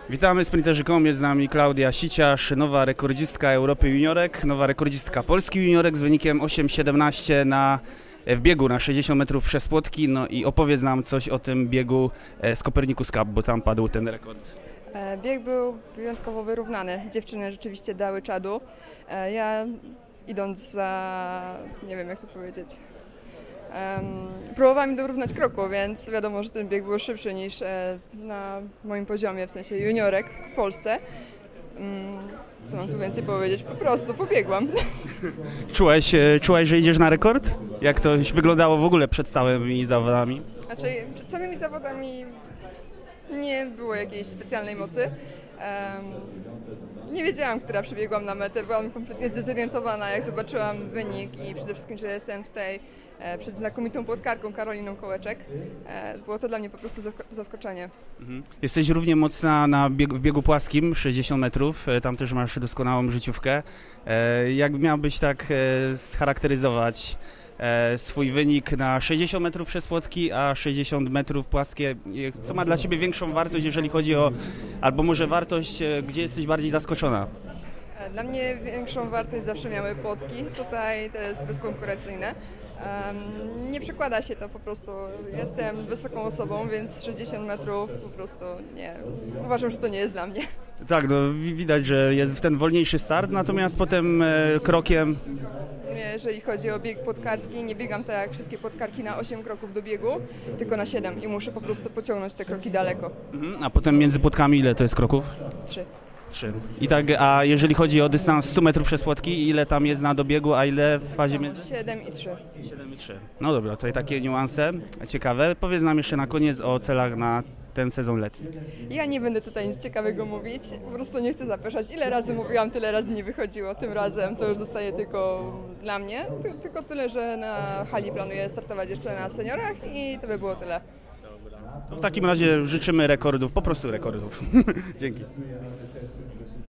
Witamy sprinterzy.com, jest z nami Klaudia Siciarz, nowa rekordzistka Europy juniorek, nowa rekordzistka Polski juniorek z wynikiem 8,17 w biegu na 60 metrów przez płotki. No i opowiedz nam coś o tym biegu z Copernicus Cup, bo tam padł ten rekord. Bieg był wyjątkowo wyrównany. Dziewczyny rzeczywiście dały czadu. Ja idąc za, nie wiem jak to powiedzieć, próbowałam dorównać kroku, więc wiadomo, że ten bieg był szybszy niż na moim poziomie, w sensie juniorek w Polsce. Co mam tu więcej powiedzieć? Po prostu pobiegłam. Czułaś, że idziesz na rekord? Jak to wyglądało w ogóle przed całymi zawodami? Znaczy, przed samymi zawodami nie było jakiejś specjalnej mocy. Nie wiedziałam, która przebiegłam na metę, byłam kompletnie zdezorientowana, jak zobaczyłam wynik i przede wszystkim, że jestem tutaj przed znakomitą płotkarką Karoliną Kołeczek. Było to dla mnie po prostu zaskoczenie. Jesteś równie mocna w biegu płaskim, 60 metrów, tam też masz doskonałą życiówkę. Jak miałbyś tak scharakteryzować swój wynik na 60 metrów przez płotki, a 60 metrów płaskie? Co ma dla Ciebie większą wartość, jeżeli chodzi o, albo może wartość, gdzie jesteś bardziej zaskoczona? Dla mnie większą wartość zawsze miały płotki, tutaj to jest bezkonkurencyjne. Nie przekłada się to po prostu, jestem wysoką osobą, więc 60 metrów po prostu nie, uważam, że to nie jest dla mnie. Tak, no widać, że jest ten wolniejszy start, natomiast potem krokiem... Jeżeli chodzi o bieg płotkarski, nie biegam tak jak wszystkie płotkarki na 8 kroków do biegu, tylko na 7 i muszę po prostu pociągnąć te kroki daleko. A potem między płotkami ile to jest kroków? 3. 3. I tak, a jeżeli chodzi o dystans 100 metrów przez płotki, ile tam jest na dobiegu, a ile w fazie między? 7 i 3. 7 i 3. No dobra, tutaj takie niuanse ciekawe. Powiedz nam jeszcze na koniec o celach na ten sezon letni. Ja nie będę tutaj nic ciekawego mówić, po prostu nie chcę zapeszać. Ile razy mówiłam, tyle razy nie wychodziło. Tym razem to już zostaje tylko dla mnie. Tylko tyle, że na hali planuję startować jeszcze na seniorach i to by było tyle. To w takim razie życzymy rekordów, po prostu rekordów. Dzięki.